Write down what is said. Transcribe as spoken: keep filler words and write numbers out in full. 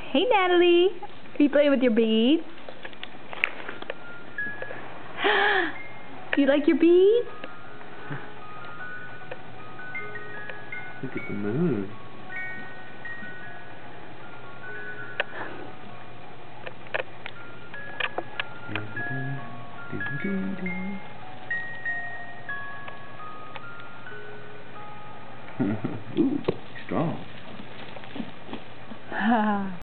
Hey, Natalie. Are you playing with your beads? You like your beads? Look at the moon. Ooh, strong.